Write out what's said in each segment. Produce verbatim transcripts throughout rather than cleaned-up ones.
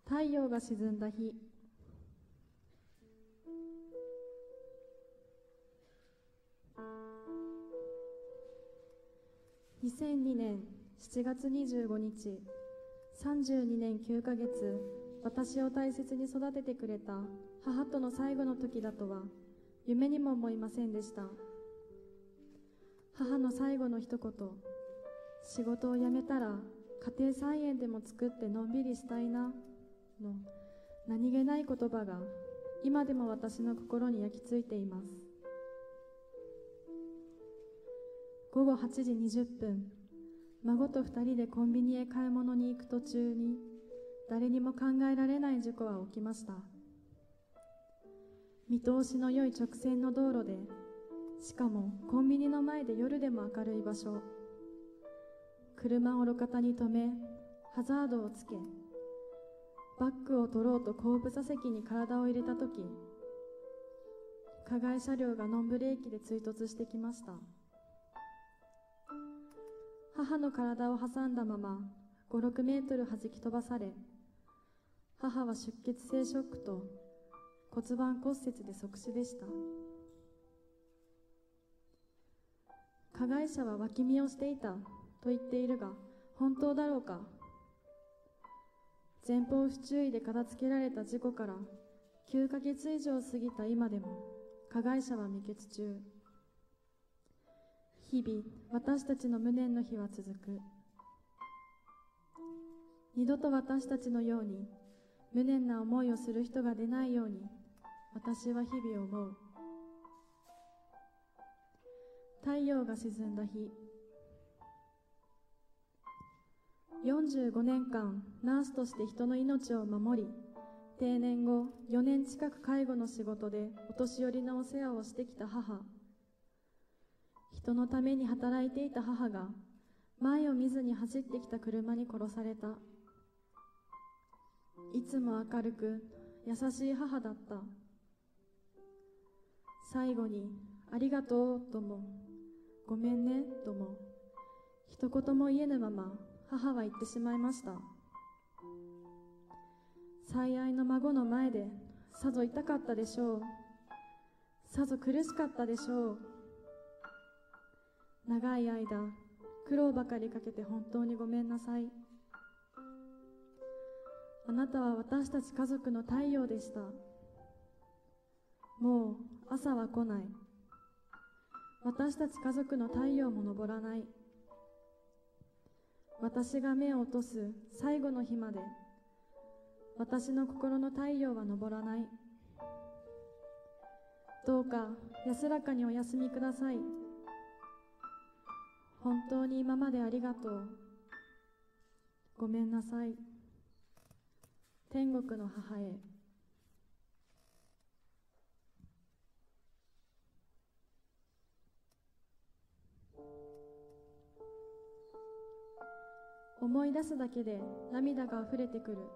太陽が沈んだ日。にせんにねんしちがつにじゅうごにち、さんじゅうにねんきゅうかげつ、私を大切に育ててくれた母との最後の時だとは夢にも思いませんでした。母の最後の一言、仕事を辞めたら家庭菜園でも作ってのんびりしたいなの何気ない言葉が今でも私の心に焼き付いています。ごごはちじにじゅっぷん、孫とふたりでコンビニへ買い物に行く途中に誰にも考えられない事故は起きました。見通しの良い直線の道路で、しかもコンビニの前で夜でも明るい場所、車を路肩に止めハザードをつけ、バックを取ろうと後部座席に体を入れたとき、加害車両がノンブレーキで追突してきました。母の体を挟んだままご、ろくメートル弾き飛ばされ、母は出血性ショックと骨盤骨折で即死でした。加害者は脇見をしていたと言っているが、本当だろうか。前方不注意で片付けられた事故からきゅうかげつ以上過ぎた今でも加害者は未決中。日々私たちの無念の日は続く。二度と私たちのように無念な思いをする人が出ないように、私は日々思う。太陽が沈んだ日。よんじゅうごねんかんナースとして人の命を守り、定年後よねん近く介護の仕事でお年寄りのお世話をしてきた母。人のために働いていた母が前を見ずに走ってきた車に殺された。いつも明るく優しい母だった。最後にありがとうともごめんねとも一言も言えぬまま母は言ってしまいました。最愛の孫の前でさぞ痛かったでしょう。さぞ苦しかったでしょう。長い間苦労ばかりかけて本当にごめんなさい。あなたは私たち家族の太陽でした。もう朝は来ない。私たち家族の太陽も昇らない。私が目を落とす最後の日まで私の心の太陽は昇らない。どうか安らかにお休みください。本当に今までありがとう。ごめんなさい。天国の母へ。思い出すだけで涙があふれてくる。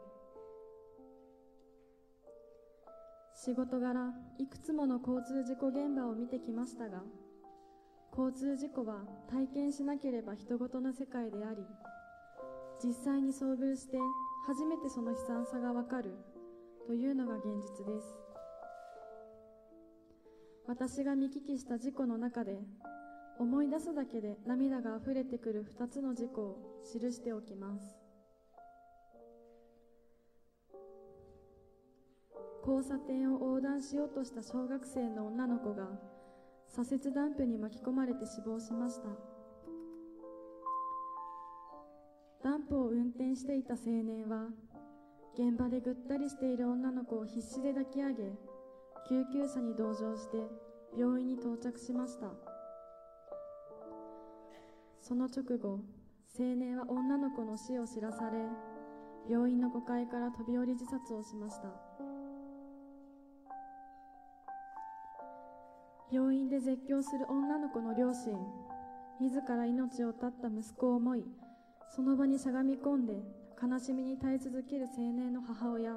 仕事柄いくつもの交通事故現場を見てきましたが、交通事故は体験しなければ人事の世界であり、実際に遭遇して初めてその悲惨さがわかるというのが現実です。私が見聞きした事故の中で、思い出すだけで涙があふれてくるふたつの事故を記しておきます。交差点を横断しようとした小学生の女の子が左折ダンプに巻き込まれて死亡しました。ダンプを運転していた青年は現場でぐったりしている女の子を必死で抱き上げ、救急車に同乗して病院に到着しました。その直後、青年は女の子の死を知らされ、病院のごかいから飛び降り自殺をしました。病院で絶叫する女の子の両親、自ら命を絶った息子を思い、その場にしゃがみ込んで悲しみに耐え続ける青年の母親、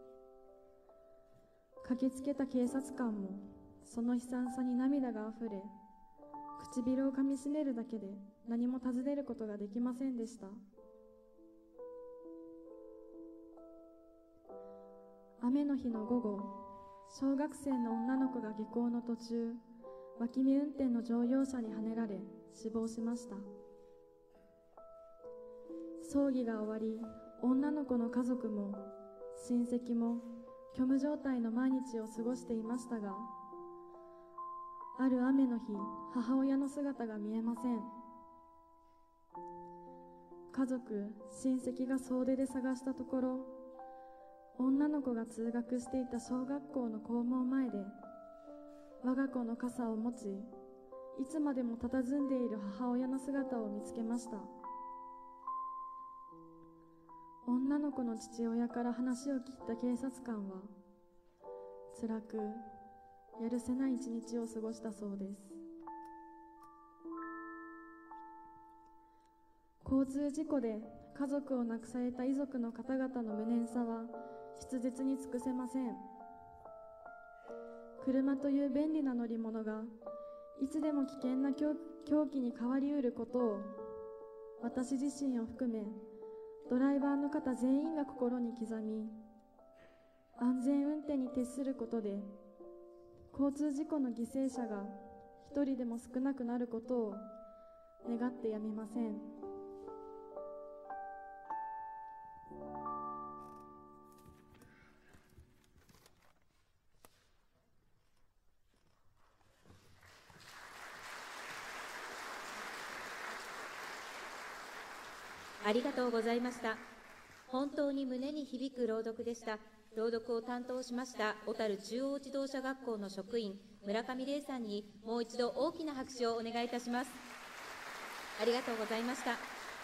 駆けつけた警察官もその悲惨さに涙があふれ、唇をかみしめるだけで何も尋ねることができませんでした。 雨の日の午後、小学生の女の子が下校の途中、脇見運転の乗用車にはねられ死亡しました。葬儀が終わり、女の子の家族も親戚も虚無状態の毎日を過ごしていましたが、ある雨の日、母親の姿が見えません。家族、親戚が総出で探したところ、女の子が通学していた小学校の校門前で、我が子の傘を持ち、いつまでも佇んでいる母親の姿を見つけました。女の子の父親から話を聞いた警察官は、辛く、やるせない一日を過ごしたそうです。交通事故で家族を亡くされた遺族の方々の無念さは筆舌に尽くせません。車という便利な乗り物がいつでも危険な凶器に変わりうることを、私自身を含めドライバーの方全員が心に刻み、安全運転に徹することで交通事故の犠牲者が一人でも少なくなることを願ってやみません。 ありがとうございました。本当に胸に響く朗読でした。朗読を担当しました小樽中央自動車学校の職員村上玲さんにもう一度大きな拍手をお願いいたします。ありがとうございました。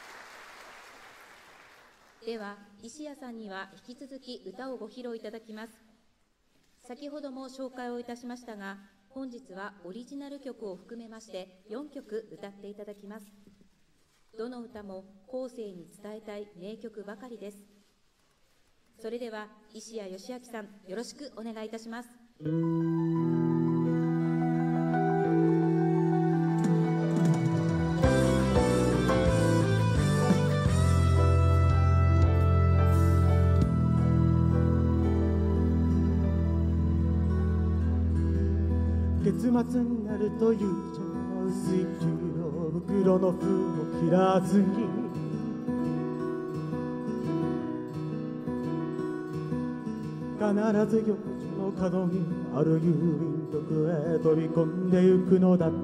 では石谷さんには引き続き歌をご披露いただきます。先ほども紹介をいたしましたが、本日はオリジナル曲を含めましてよんきょく歌っていただきます。どの歌も後世に伝えたい名曲ばかりです。それでは石谷義明さん、よろしくお願いいたします。 月末になるとゆうちゃんは薄い給料袋の封を切らずに必ず横丁の角にある郵便局へ飛び込んでゆくのだった。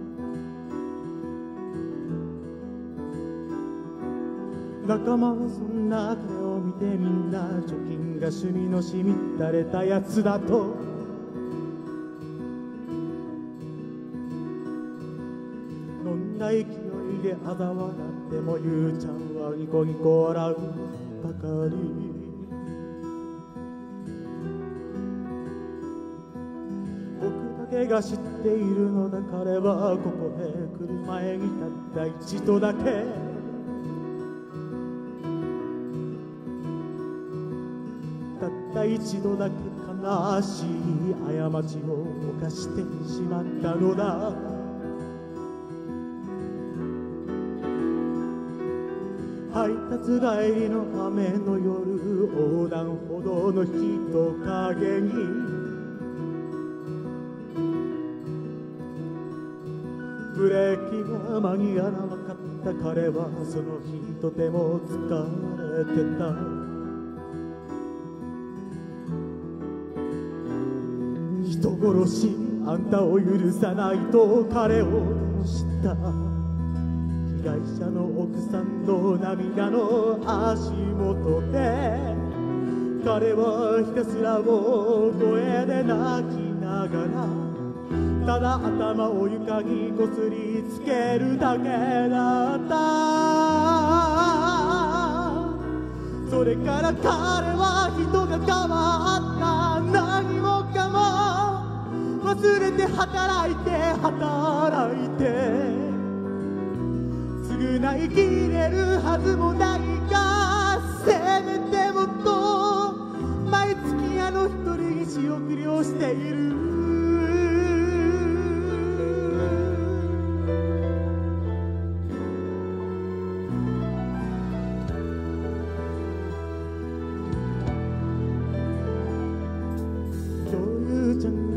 仲間はそんな彼を見てみんな貯金が趣味のしみったれたやつだとどんな勢いで嘲笑ってもゆうちゃんはニコニコ笑うばかり。僕だけが知っているのだ。彼はここへ来る前にたった一度だけたった一度だけ悲しい過ちを犯してしまったのだ。配達帰りの雨の夜、横断歩道の人影にブレーキが間に合わなかった彼はその日とても疲れてた。人殺しあんたを許さないと彼を罵った。被害者の奥さんの涙の足元で彼はひたすら大声で泣きながらただ頭を床にこすりつけるだけだった。それから彼は人が変わった。何もかも忘れて働いて働いて償いきれるはずもないが、せめてもっと毎月あの一人に仕送りをしている。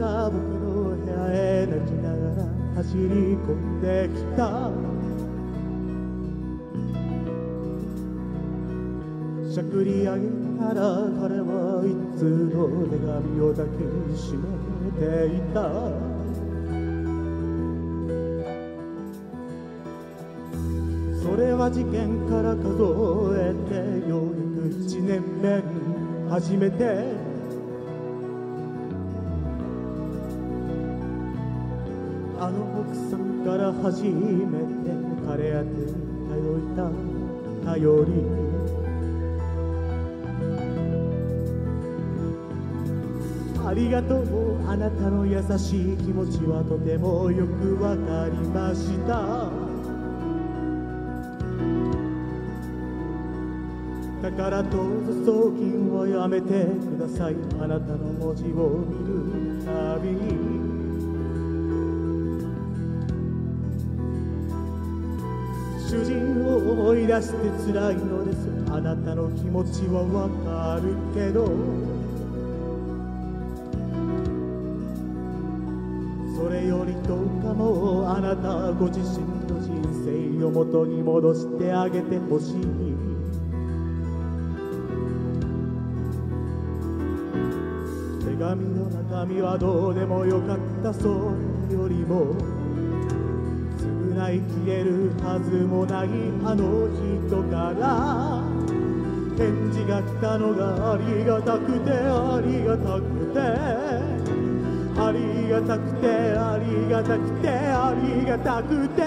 が僕の部屋へ泣きながら走り込んできた。しゃくり上げたら彼は一通の手紙を抱きしめていた。それは事件から数えてようやく一年目に初めてあの奥さんから初めて彼宛てに届いた頼り。ありがとう、あなたの優しい気持ちはとてもよくわかりました。だからどうぞ送金はやめてください。あなたの文字を見るたびに主人を思い出して辛いのです。あなたの気持ちはわかるけどそれよりどうかもうあなたご自身の人生を元に戻してあげてほしい。手紙の中身はどうでもよかった。それよりも償いきれるはずもないあの人から返事が来たのがありがたくてありがたくてありがたくてありがたくてありがたくて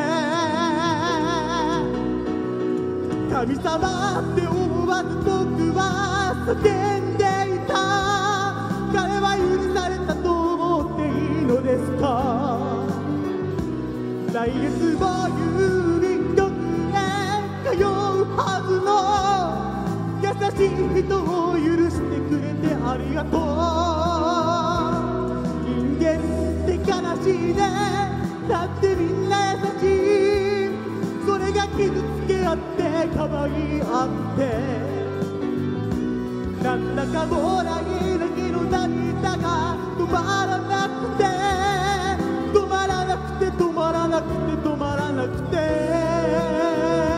神様って思わず僕は叫んでいた。彼は許されたと思っていいのですか。来月も郵便局へ通うはずの優しい人を許してくれてありがとう。人間って悲しいね。だってみんな優しい。それが傷つけ合ってかばい合ってなんだかもないだけの涙が止まらなくて止まらなくて止まらなくて止まらなくて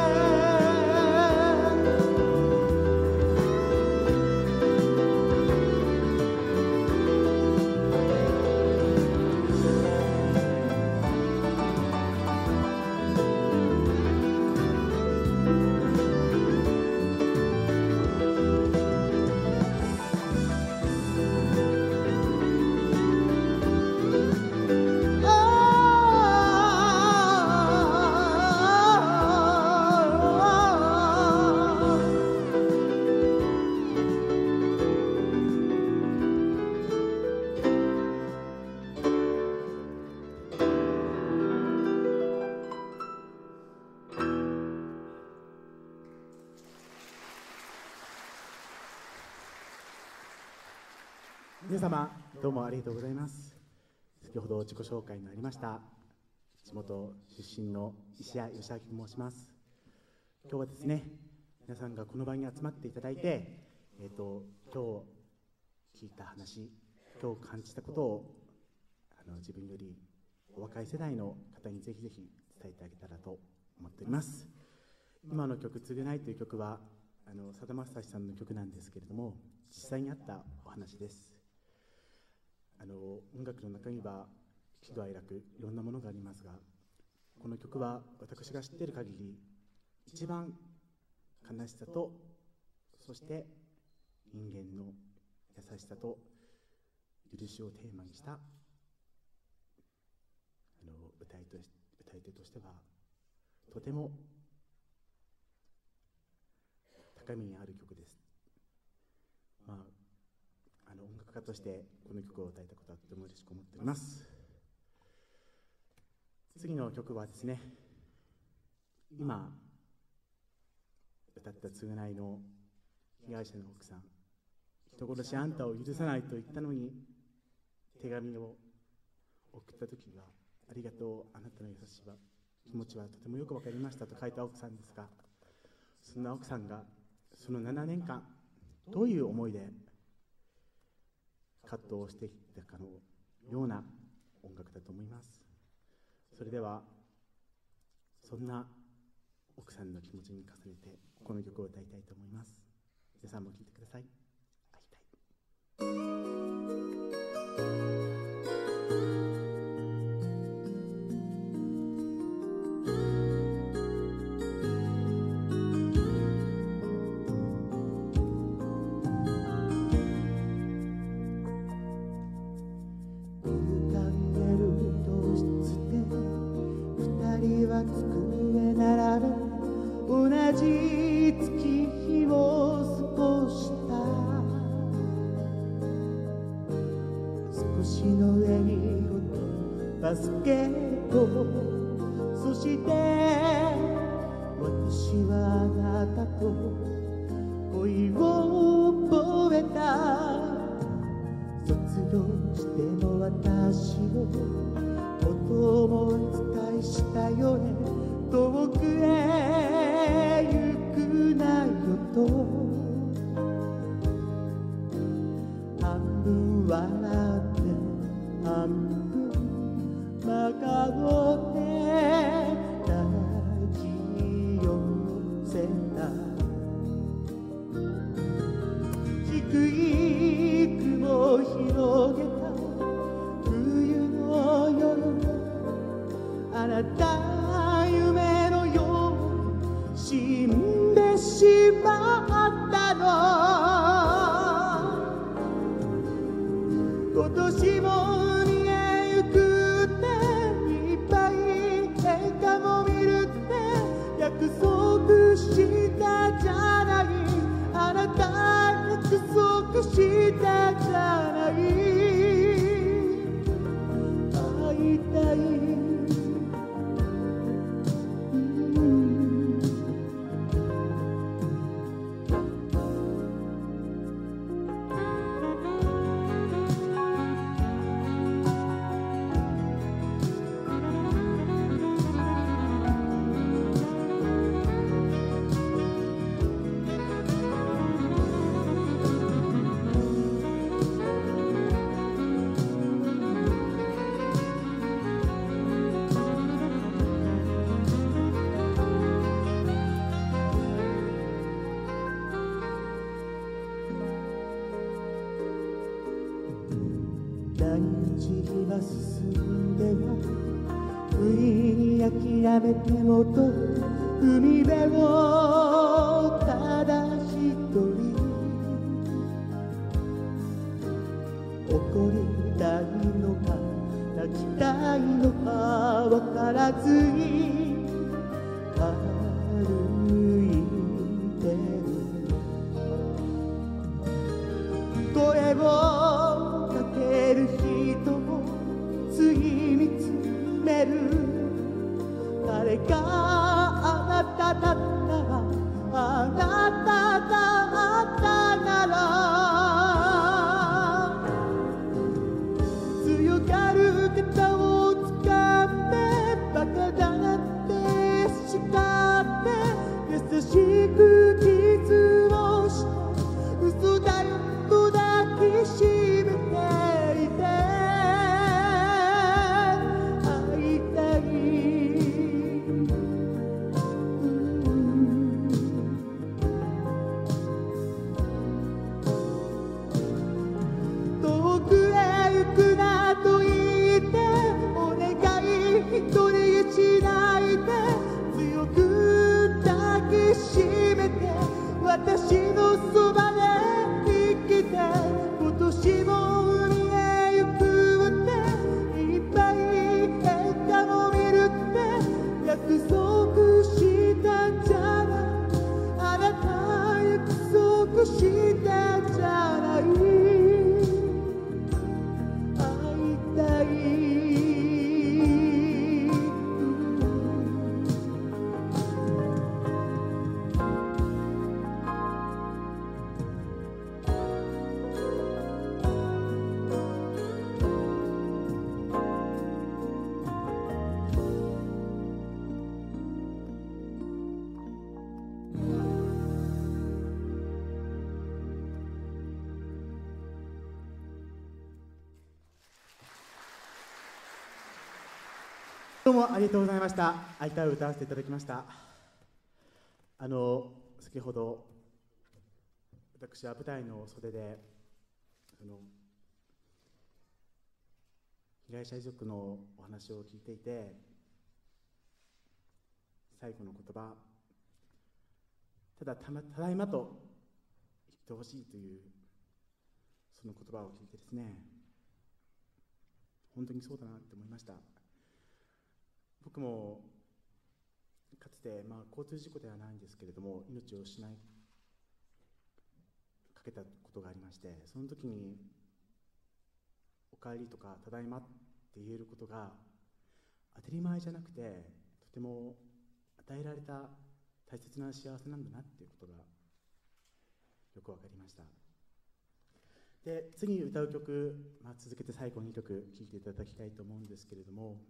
皆様どうもありがとうございます。先ほど自己紹介のありました地元出身の石谷義明と申します。今日はですね皆さんがこの場に集まっていただいて、えー、と今日聞いた話今日感じたことをあの自分よりお若い世代の方にぜひぜひ伝えてあげたらと思っております。今の曲「償い」という曲はあのさだまさしさんの曲なんですけれども実際にあったお話です。あの音楽の中には喜怒哀楽いろんなものがありますがこの曲は私が知っている限り一番悲しさとそして人間の優しさと許しをテーマにしたあの 歌いとし歌い手としてはとても高みにある曲です。まああの音楽家としてこの曲を歌えたことはとても嬉しく思っております。次の曲はですね今歌った償いの被害者の奥さん人殺しあんたを許さないと言ったのに手紙を送った時にはありがとうあなたの優しい気持ちはとてもよくわかりましたと書いた奥さんですがそんな奥さんがそのななねんかんどういう思いで葛藤をしてきたかのような音楽だと思います。それではそんな奥さんの気持ちに重ねてこの曲を歌いたいと思います。皆さんも聴いてください。会いたい。 机並べ同じ月日を過ごした少しの英語とバスケット、そして私はあなたと恋を覚えた。卒業しても私をお供いしたよね。遠くへ行くなよと半分笑って半分真顔で抱き寄せた。低い雲を広げた冬の夜、あなた夢のように死んでしまったの。今年も見えゆくっていっぱい映画も見るって約束したじゃない。あなた約束したじゃない。会いたい。時は進んでは不意に諦めてもと海辺をただ一人怒りたいのか泣きたいのか分からずに歩いてる。声をかける人をつい見つめる。誰があなただったらあなただったなら強がる肩を掴んでバカだって叱って優しく傷をして嘘だよと抱きしめていて会いたい。遠くへ行くなと言ってお願い一人しないで強く抱きしめて私のそばで生きて今年も海へ行くっていっぱい映画も見るって約束したじゃない。あなた約束したじゃない。会いたい。 どうもありがとうございました。会いたいを歌わせていただきました。あの先ほど私は舞台の袖でその被害者遺族のお話を聞いていて、最後の言葉、ただ た, まただいまと言ってほしいというその言葉を聞いてですね、本当にそうだなって思いました。僕もかつて、まあ、交通事故ではないんですけれども命を失いかけたことがありまして、その時におかえりとかただいまって言えることが当たり前じゃなくて、とても与えられた大切な幸せなんだなっていうことがよくわかりました。で、次に歌う曲、まあ、続けて最後にきょく聴いていただきたいと思うんですけれども、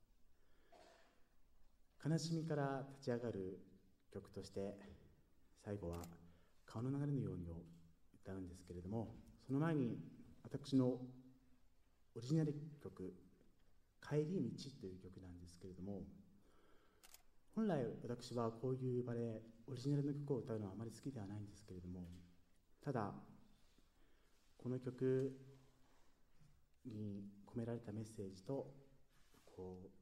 悲しみから立ち上がる曲として最後は川の流れのようにを歌うんですけれども、その前に私のオリジナル曲帰り道という曲なんですけれども、本来私はこういう場でオリジナルの曲を歌うのはあまり好きではないんですけれども、ただこの曲に込められたメッセージとこう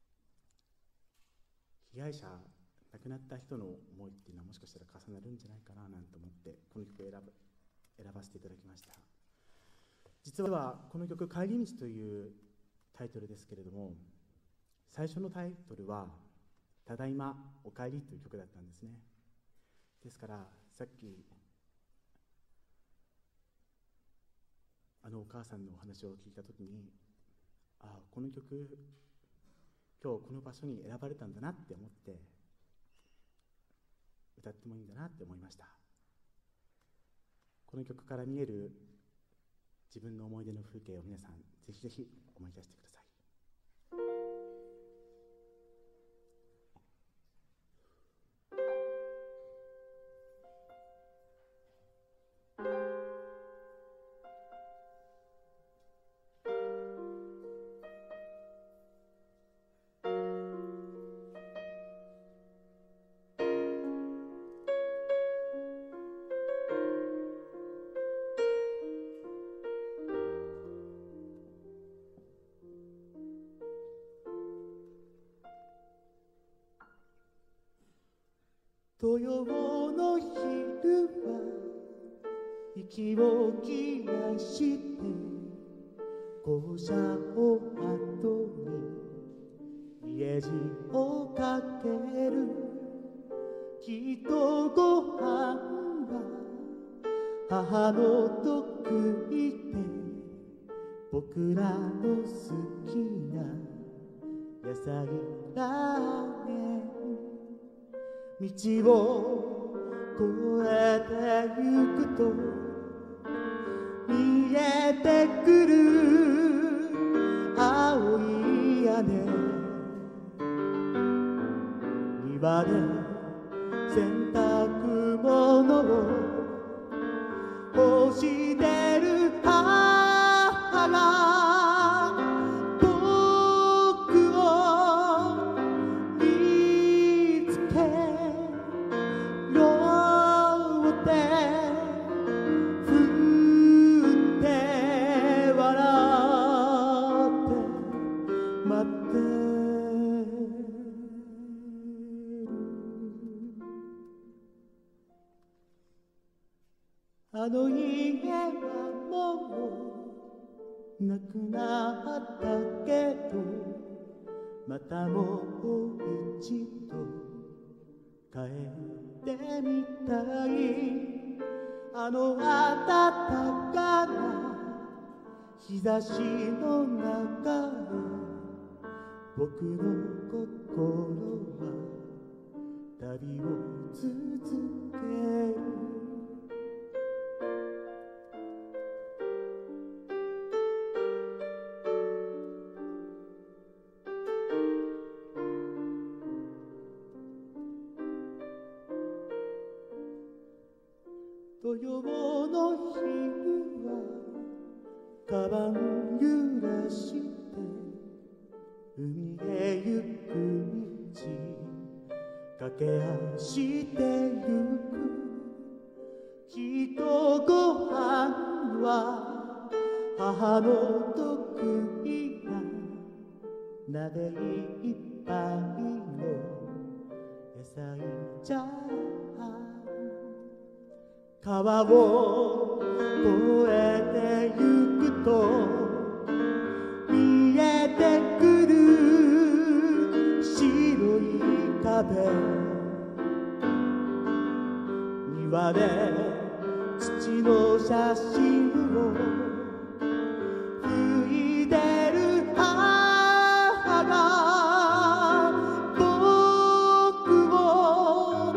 被害者、亡くなった人の思いっていうのはもしかしたら重なるんじゃないかななんて思ってこの曲を選ぶ選ばせていただきました。実はこの曲「帰り道」というタイトルですけれども、最初のタイトルは「ただいまおかえり」という曲だったんですね。ですからさっきあのお母さんのお話を聞いたときに、ああこの曲今日この場所に選ばれたんだなって思って歌ってもいいんだなって思いました。この曲から見える自分の思い出の風景を皆さんぜひぜひ思い出してください。 土曜の昼は息を切らして校舎を後に家路をかける。きっとご飯は母の得意で僕らの好きな野菜ラーメン。道を越えてゆくと見えてくる青い屋根、庭で洗濯物を干してる母が僕を見つけあの家はもうなくなったけどまたもう一度帰ってみたい。あの暖かな日差しの中で僕の心は旅を続ける。土曜の昼はカバン揺らして海へ行は母の得意な鍋いっぱいの野菜じゃ川を越えてゆくと見えてくる白い壁庭で父の写真を拭いてる母が僕を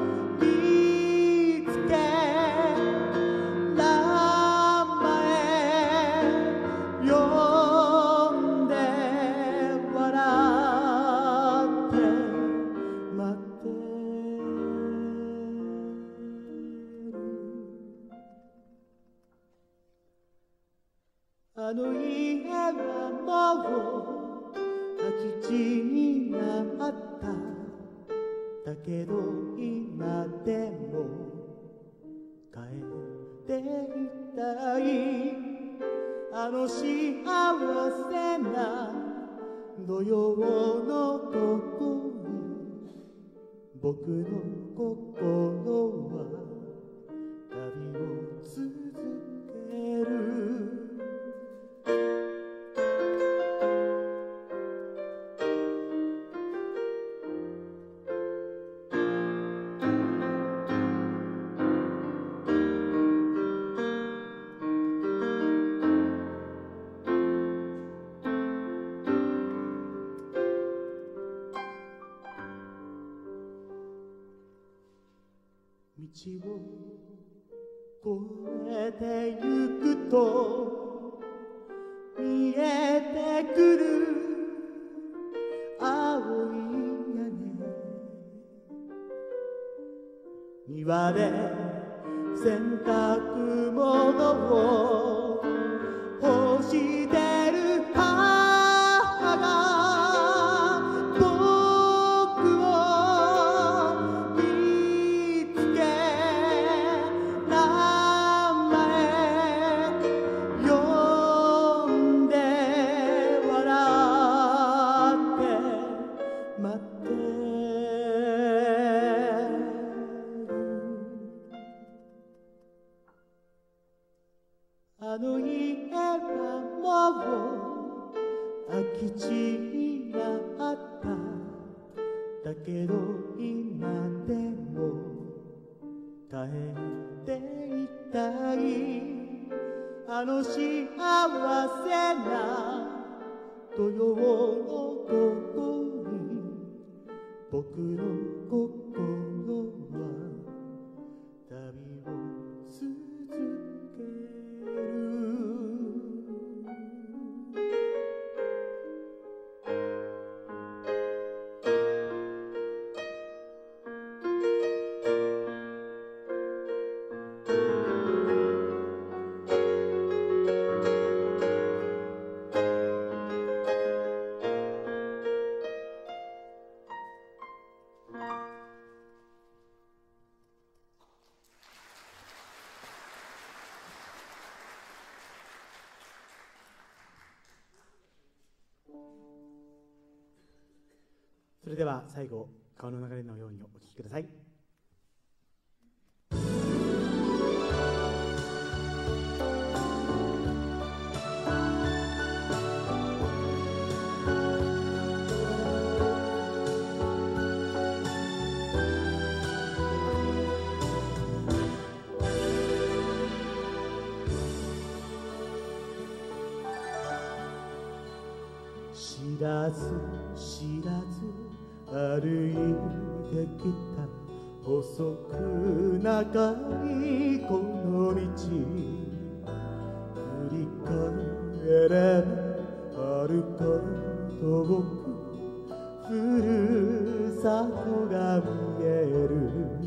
見つけ名前呼んで笑って待ってあの家はもう空き地になっただけど今でも帰っていたいあの幸せな土曜のとこに僕の心は旅を続ける道を越えてゆくと見えてくる青い屋根庭で洗濯物を干してる母が僕を見つけ名前呼んで笑って待ってあの家はもう空き地になっただけど今でも帰っていたいあの幸せな土曜のここに僕の心は旅を続けるそれでは最後川の流れのようにお聴きください。知らず知らず歩いてきた細く長いこの道振り返ればあること遠くふるさとが見える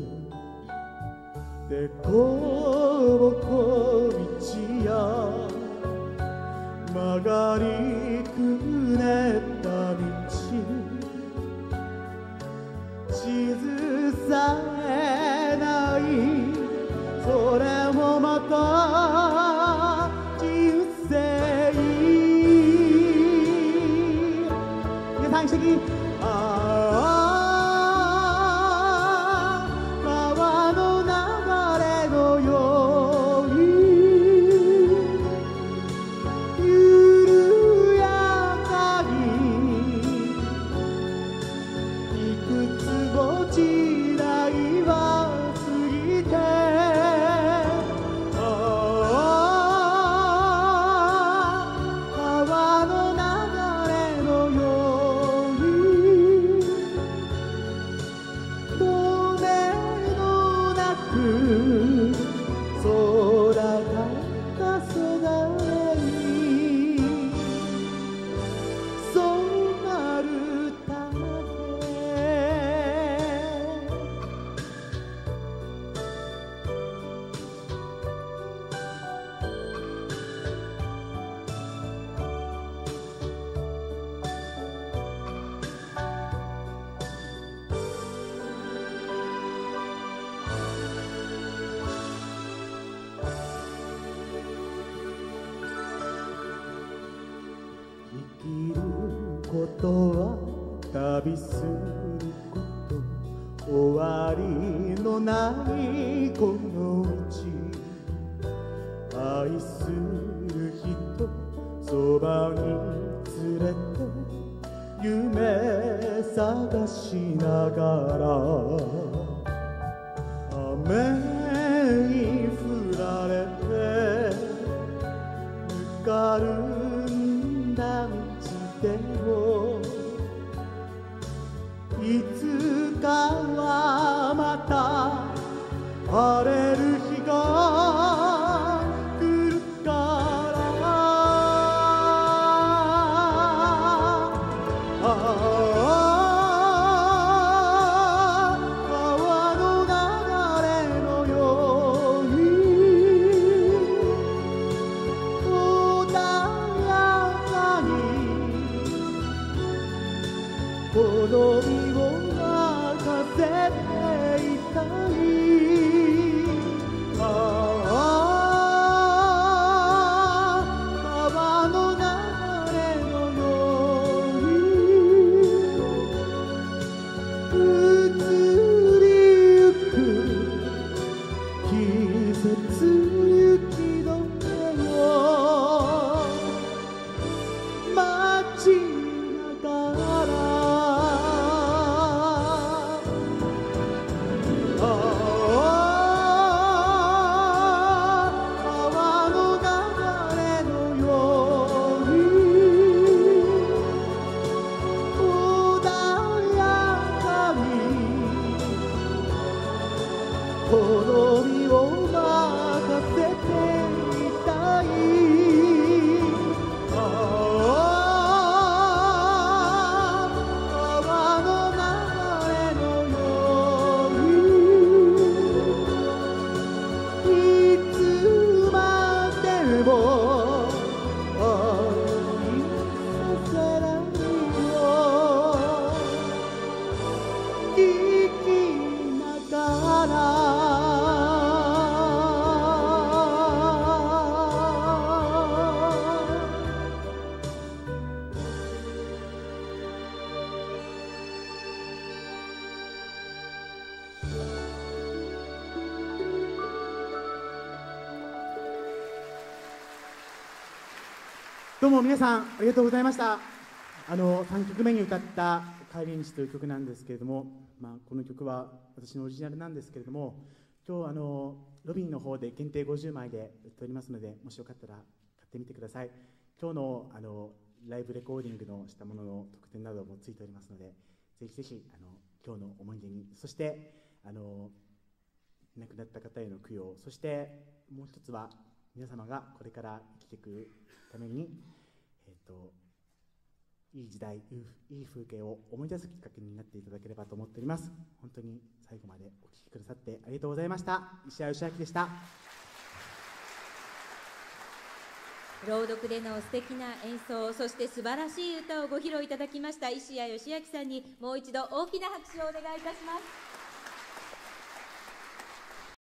でこぼこ道や曲がりくねった道地図さえないそれもまたああ川の流れのように緩やかにいくつも時代は過ぎてああ川の流れのように止めのなく空が重なり染まるため生きることは旅すること終わりのないこの道愛する人そばに連れて夢探しながら雨に降られてぬかるんだ道でもいつかはまた晴れる日が来るからああ川の流れのように穏やかに好みを任せていたいああ川の流れのように移りゆく季節雪の目を待ちながらああ川の流れのように穏やかに好みを任せていたいああ川の流れのようにいつまでも愛させないよ生きながらどうも皆さんありがとうございました。あのさんきょくめに歌った「帰り道」という曲なんですけれども、まあ、この曲は私のオリジナルなんですけれども、今日あのロビーの方で限定ごじゅうまいで売っておりますので、もしよかったら買ってみてください。今日のあのライブレコーディングのしたものの特典などもついておりますので、ぜひぜひあの今日の思い出に、そしてあの亡くなった方への供養、そしてもう一つは皆様がこれから生きていくために、えー、といい時代、いい風景を思い出すきっかけになっていただければと思っております。本当に最後までお聴きくださってありがとうございました。石谷義明でした。 朗読での素敵な演奏、そして素晴らしい歌をご披露いただきました石谷義明さんにもう一度大きな拍手をお願いいたします。